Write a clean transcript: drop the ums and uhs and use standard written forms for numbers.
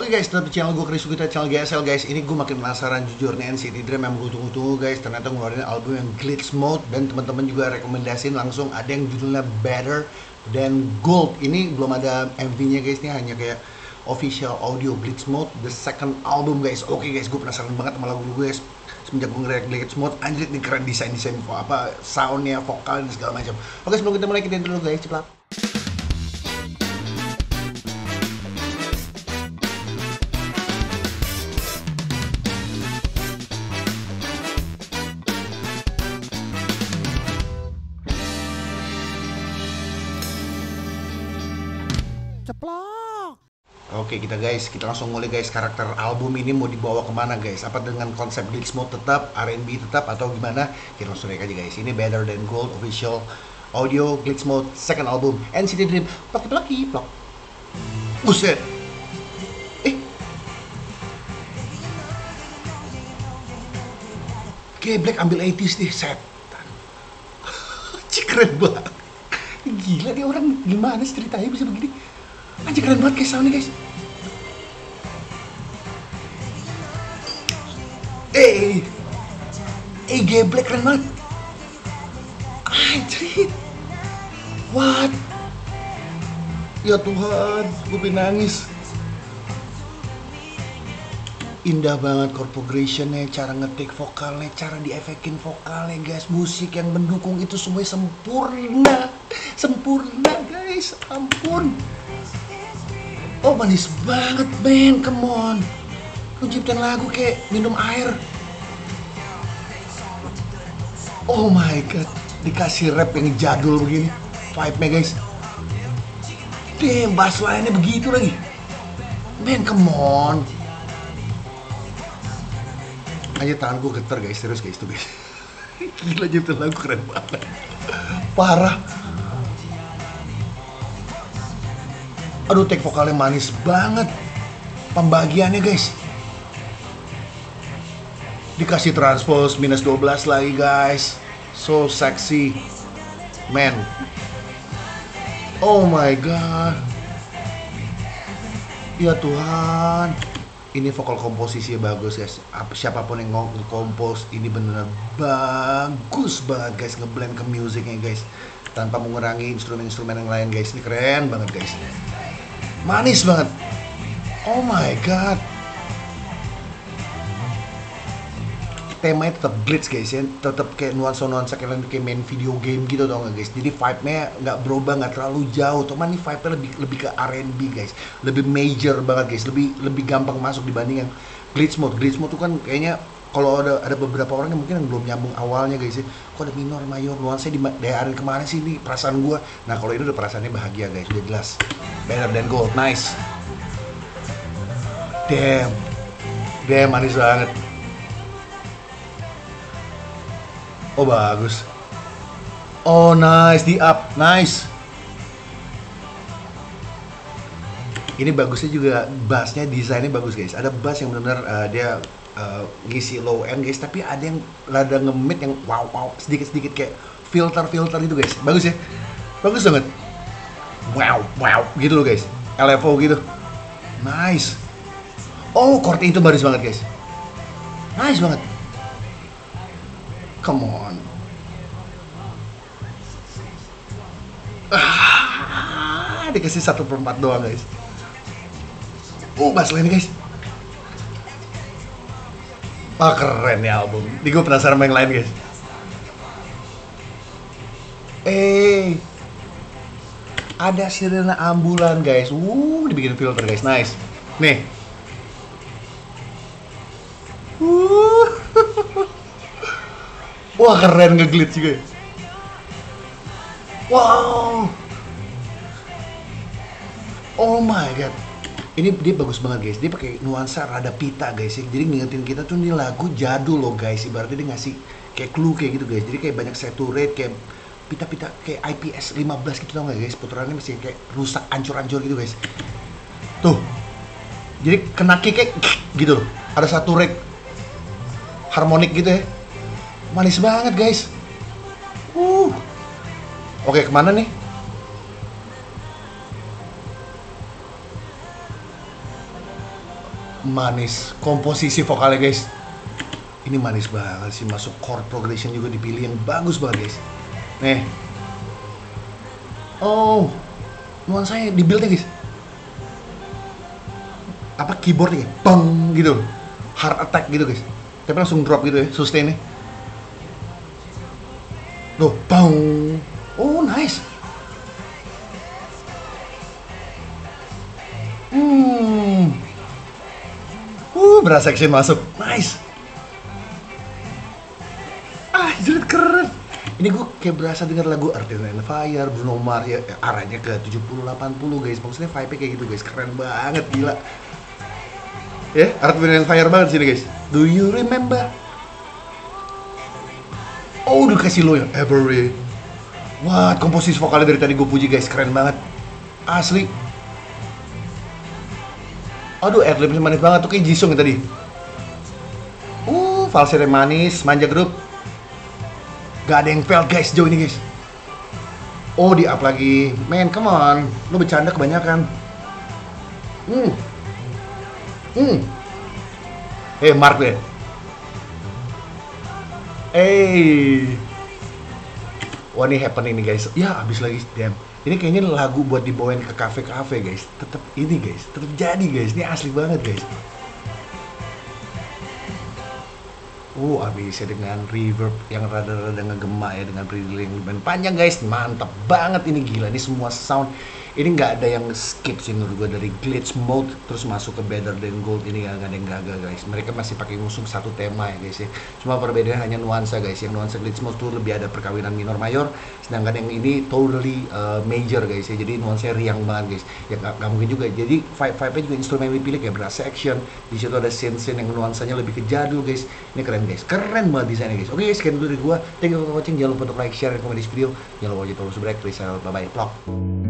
Oke guys, tetap di channel gue Chris Sugita, channel GSL guys. Ini gue makin penasaran jujur nih NCT Dream yang gue tunggu-tunggu guys. Ternyata ngeluarin album yang glitch mode dan teman-teman juga rekomendasiin langsung ada yang judulnya Better Than Gold. Ini belum ada MV-nya guys, ini hanya kayak official audio glitch mode the second album guys. Oke guys, gue penasaran banget sama lagu gue guys. Semenjak gue nge-react glitch mode, anjir nih keren desain apa soundnya, vokal dan segala macam. Oke, sebelum kita mulai kita intro dulu guys, cepat. Oke kita langsung mulai guys. Karakter album ini mau dibawa kemana guys? Apa dengan konsep glitch mode tetap, R&B tetap atau gimana? Kita langsung lihat aja guys. Ini Better Than Gold official audio glitch mode second album NCT Dream. Plok. Buset. Black ambil 80s deh, setan. Cik keren banget. Gila nih orang, gimana sih ceritanya bisa begini? Anjir keren banget guys soundnya guys. Black keren banget. Anjir. What? Ya Tuhan, gue pengen nangis. Indah banget chord progressionnya, cara ngetik vokalnya, cara diefekin vokalnya guys. Musik yang mendukung itu semua sempurna. Sempurna guys, ampun. Oh manis banget Ben, come on. Lu ciptain lagu kayak minum air. Oh my god, dikasih rap yang jadul begini. Vibe-nya guys. Damn, bass line-nya begitu lagi. Ben, come on. Aja tangan gue getar guys, serius guys tuh guys. Gila ciptain lagu keren banget. Parah. Aduh, take vokalnya manis banget. Pembagiannya guys. Dikasih transpose minus 12 lagi guys. So sexy. Man. Oh my god. Ya Tuhan. Ini vokal komposisinya bagus guys. Siapapun yang nge-compose ini bener-bener bagus banget guys. Ngeblend ke musiknya guys. Tanpa mengurangi instrumen-instrumen yang lain guys. Ini keren banget guys. Manis banget. Oh my god. Temanya tetap glitch guys ya. Tetap kayak nuansa-nuansa kayak main video game gitu tau gak guys. Jadi vibe-nya nggak berubah, nggak terlalu jauh. Cuman nih vibe-nya lebih ke R&B guys. Lebih major banget guys. Lebih gampang masuk dibanding yang glitch mode. Glitch mode tuh kan kayaknya kalau ada beberapa orang yang mungkin yang belum nyambung awalnya guys ya. Kok ada minor, mayor, nuansanya daerah kemana sih ini perasaan gua. Nah kalau ini udah perasaannya bahagia guys, udah jelas. Better Than Gold, nice. Damn manis banget. Oh bagus. Oh nice, di up, nice. Ini bagusnya juga bassnya, desainnya bagus guys. Ada bass yang benar-benar dia ngisi low end guys, tapi ada yang rada nge-mid yang wow sedikit kayak filter gitu guys. Bagus ya, bagus banget. Wow gitu loh guys, LFO gitu. Nice. Oh chord itu baris banget guys. Nice banget. Come on. Dikasih 1/4 doang guys. Bass line guys. Keren ya album. Ini gue penasaran sama yang lain guys. Ada sirena ambulan guys. Dibikin filter guys. Nice. Nih. Wah keren, nge-glitch juga. Wow. Oh my god. Ini dia bagus banget guys. Dia pakai nuansa rada pita guys ya. Jadi ngingetin kita tuh ini lagu jadul loh guys. Ibaratnya dia ngasih kayak clue kayak gitu guys. Jadi kayak banyak saturate, kayak pita-pita kayak IPS 15 gitu tau gak guys. Puterannya masih kayak rusak, ancur-ancur gitu guys. Tuh. Jadi kena kick gitu loh. Ada saturate harmonik gitu ya. Manis banget guys. Oke, kemana nih? Manis, komposisi vokalnya guys. Ini manis banget sih, masuk chord progression juga dipilih yang bagus banget guys. Nih. Oh, nuansanya di build-nya guys. Apa keyboardnya, bang gitu, hard attack gitu guys. Tapi langsung drop gitu ya, sustain-nya. Loh, bang. Oh, nice. Berasa action masuk, nice. Jerit keren. Ini gue kayak berasa denger lagu Earth, Wind and Fire, Bruno Mars ya, arahnya ke 70-80 guys. Maksudnya vibe-nya kayak gitu guys, keren banget, gila. Ya, Earth, Wind and Fire banget sini guys. Do you remember? Oh, udah kasih lo ya, Every. Wah, komposisi vokalnya dari tadi gue puji guys, keren banget. Asli. Aduh, adlibnya manis banget tuh kayak Jisung yang tadi. Falsetto manis, manja grup. Gak ada yang fail guys, jauh ini guys. Oh, di up lagi. Man, come on. Lu bercanda kebanyakan. Mark deh. Wah, ini happen ini guys. Ya, habis lagi, damn. Ini kayaknya lagu buat dibawain ke kafe-kafe guys. Tetap ini guys, tetap jadi guys. Ini asli banget guys. Abisnya dengan reverb yang rada-rada ngegema ya, dengan pre-delay yang lumayan panjang guys. Mantap banget ini, gila. Ini semua sound, ini nggak ada yang skip sih menurut gue. Dari glitch mode terus masuk ke Better Than Gold, ini nggak ada yang gagal guys. Mereka masih pakai ngusung satu tema ya guys ya. Cuma perbedaannya hanya nuansa guys. Yang nuansa glitch mode tuh lebih ada perkawinan minor mayor, sedangkan yang ini totally major guys ya. Jadi nuansanya riang banget guys. Ya nggak mungkin juga. Jadi vibe-nya juga instrumen yang dipilih kayak berasa action. Di situ ada scene-scene yang nuansanya lebih ke jadul guys. Ini keren guys, keren banget desainnya guys. Oke, sekian dulu dari gua. Thank you for watching. Jangan lupa untuk like, share, dan komen di video. Jangan lupa wajib subscribe, please. Bye bye vlog.